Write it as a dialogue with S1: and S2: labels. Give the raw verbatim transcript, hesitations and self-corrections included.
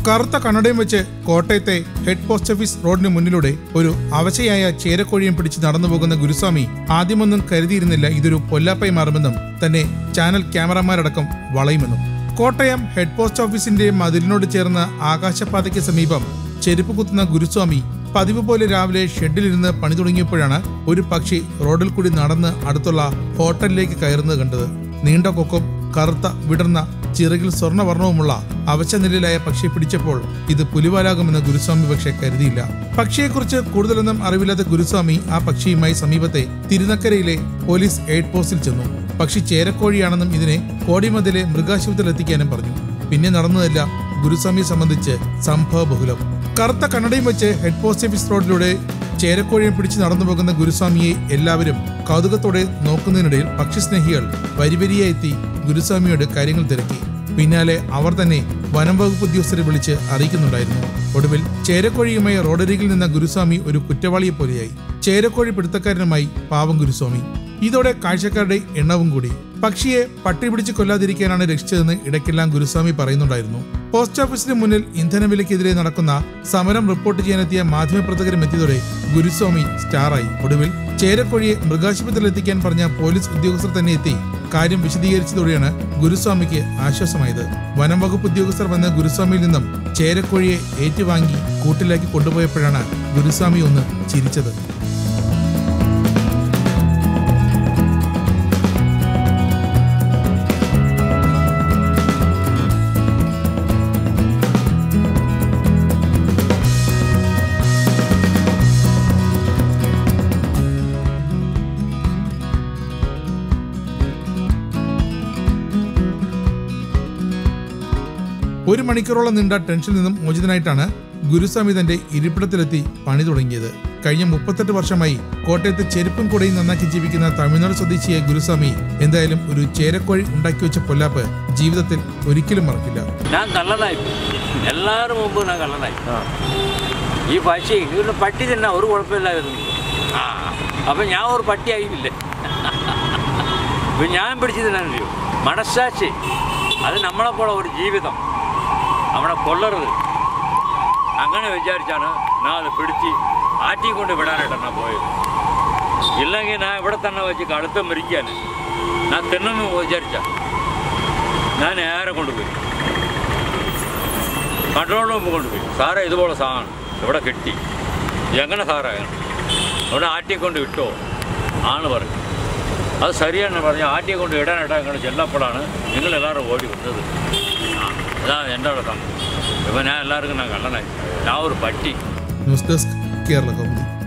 S1: കറുത്ത കണ്ണടയും വെച്ച് കോട്ടയത്തെ ഹെഡ് പോസ്റ്റ് ഓഫീസ് റോഡിന് മുന്നിലൂടെ ഒരു അവശയായ ചേരക്കോഴിയും പിടിച്ച് നടന്നു പോകുന്ന ഗുരുസ്വാമി ആദ്യമൊന്നും കരുതിയിരുന്നില്ല ഇതൊരു പൊല്ലാപ്പായി മാറുമെന്നും തന്നെ ചാനൽ ക്യാമറമാരടക്കം വളയുമെന്നും. കോട്ടയം ഹെഡ് പോസ്റ്റ് ഓഫീസിന്റെ മതിലിനോട് ചേർന്ന ആകാശപാതയ്ക്ക് സമീപം ചെരുപ്പ് കുത്തുന്ന ഗുരുസ്വാമി പതിവ് പോലെ രാവിലെ ഷെഡിലിരുന്ന് പണി തുടങ്ങിയപ്പോഴാണ് ഒരു പക്ഷി റോഡിൽ കൂടി നടന്ന് അടുത്തുള്ള ഹോട്ടലിലേക്ക് കയറുന്നത് കണ്ടത്. നീണ്ട കൊക്കും കറുത്ത വിടർന്ന ചിറകിൽ സ്വർണ്ണവർണ്ണവുമുള്ള അവശനിലയിലായ പക്ഷിയെ പിടിച്ചപ്പോൾ ഇത് പുലിവാലാകുമെന്ന് ഗുരുസ്വാമി പക്ഷെ കരുതിയില്ല. പക്ഷിയെക്കുറിച്ച് കൂടുതലൊന്നും അറിവില്ലാത്ത ഗുരുസ്വാമി ആ പക്ഷിയുമായി സമീപത്തെ തിരുനക്കരയിലെ പോലീസ് എയ്ഡ് പോസ്റ്റിൽ ചെന്നു. പക്ഷി ചേരക്കോഴിയാണെന്നും ഇതിനെ കോടിമതിലെ മൃഗാശുപത്രിയിൽ എത്തിക്കാനും പറഞ്ഞു. പിന്നെ നടന്നതല്ല ഗുരുസ്വാമിയെ സംബന്ധിച്ച് സംഭവ ബഹുലം. കറുത്ത കണ്ണടയും വെച്ച് ഹെഡ് പോസ്റ്റ് ഓഫീസ് റോഡിലൂടെ ചേരക്കോഴിയെ പിടിച്ച് നടന്നു പോകുന്ന ഗുരുസ്വാമിയെ എല്ലാവരും കൗതുകത്തോടെ നോക്കുന്നതിനിടയിൽ പക്ഷിസ്നേഹികൾ വരിവരിയായി എത്തി ഗുരുസ്വാമിയോട് കാര്യങ്ങൾ തിരക്കി. പിന്നാലെ അവർ തന്നെ വനം വകുപ്പ് ഉദ്യോഗസ്ഥരെ വിളിച്ച് അറിയിക്കുന്നുണ്ടായിരുന്നു. ഒടുവിൽ ചേരക്കോഴിയുമായി റോഡരികിൽ നിന്ന ഗുരുസ്വാമി ഒരു കുറ്റവാളിയെ പോലെയായി. ചേരക്കോഴി പിടുത്തക്കാരനുമായി പാവം ഗുരുസ്വാമി. ഇതോടെ കാഴ്ചക്കാരുടെ എണ്ണവും കൂടി. പക്ഷിയെ പട്ടി പിടിച്ച് കൊല്ലാതിരിക്കാനാണ് രക്ഷിച്ചതെന്ന് ഇടയ്ക്കെല്ലാം ഗുരുസ്വാമി പറയുന്നുണ്ടായിരുന്നു. പോസ്റ്റ് ഓഫീസിന് മുന്നിൽ ഇന്ധനവിലക്കെതിരെ നടക്കുന്ന സമരം റിപ്പോർട്ട് ചെയ്യാനെത്തിയ മാധ്യമപ്രവർത്തകരും എത്തിയതോടെ ഗുരുസ്വാമി സ്റ്റാറായി. ഒടുവിൽ ചേരക്കോഴിയെ മൃഗാശുപത്രിയിൽ എത്തിക്കാൻ പറഞ്ഞ പോലീസ് ഉദ്യോഗസ്ഥർ തന്നെ എത്തി കാര്യം വിശദീകരിച്ചതോടെയാണ് ഗുരുസ്വാമിക്ക് ആശ്വാസമായത്. വനം വകുപ്പ് ഉദ്യോഗസ്ഥർ വന്ന് ഗുരുസ്വാമിയിൽ നിന്നും ചേരക്കോഴിയെ ഏറ്റുവാങ്ങി കൂട്ടിലാക്കി കൊണ്ടുപോയപ്പോഴാണ് ഗുരുസ്വാമി ഒന്ന് ചിരിച്ചത്. ഒരു മണിക്കൂറോളം നീണ്ട ടെൻഷനിൽ നിന്നും മോചിതനായിട്ടാണ് ഗുരുസ്വാമി തന്റെ ഇരിപ്പിടത്തിലെത്തി പണി തുടങ്ങിയത്. കഴിഞ്ഞ മുപ്പത്തെട്ട് വർഷമായി കോട്ടയത്ത് ചെരുപ്പും കൂടെയും നന്നാക്കി ജീവിക്കുന്ന തമിഴ്നാട് സ്വദേശിയായ ഗുരുസ്വാമി എന്തായാലും ഒരു ചേരക്കോഴി ഉണ്ടാക്കി വെച്ച പൊല്ലാപ്പ് ജീവിതത്തിൽ ഒരിക്കലും മറക്കില്ല.
S2: ഞാൻ കള്ളനായി, എല്ലാവരും മുമ്പ് ഞാൻ കള്ളനായി. ഈ പക്ഷി ഇവിടെ പട്ടി തന്നെ ഒരു കുഴപ്പമില്ലായിരുന്നു. അപ്പൊ ഞാൻ ഒരു പട്ടിയായില്ലേ? ഞാൻ പിടിച്ചതിനോ മനസ്സാക്ഷി, അത് നമ്മളെപ്പോലെ ഒരു ജീവിതം അവിടെ കൊള്ളരുത് അങ്ങനെ വിചാരിച്ചാണ് ഞാൻ അത് പിടിച്ച് ആറ്റിക്കൊണ്ട് വിടാനായിട്ടാണ് പോയത്. ഇല്ലെങ്കിൽ ഞാൻ ഇവിടെ തന്നെ വെച്ച് കടുത്ത മരിക്കാൻ ഞാൻ തിന്നെന്ന് വിചാരിച്ച ഞാൻ നേരെ കൊണ്ടുപോയി കൺട്രോൾ റൂമിൽ കൊണ്ടുപോയി. സാറേ ഇതുപോലെ സാധനം ഇവിടെ കിട്ടി, എങ്ങനെ സാറേ ഇവിടെ ആറ്റിക്കൊണ്ട് വിട്ടോ ആണ് പറഞ്ഞു. അത് ശരിയാണ് പറഞ്ഞു. ആറ്റിയെ കൊണ്ട് ഇടാനായിട്ടാണ് നിങ്ങൾ ചെല്ലപ്പോഴാണ് നിങ്ങളെല്ലാവരും ഓടി വന്നത്. ആ അതാണ് എൻ്റെ അവിടെ സംഭവം. ഇപ്പം ഞാൻ എല്ലാവർക്കും ഞാൻ കള്ളനായി, ഞാൻ ഒരു പട്ടി.
S1: News desk Kerala Kaumudi.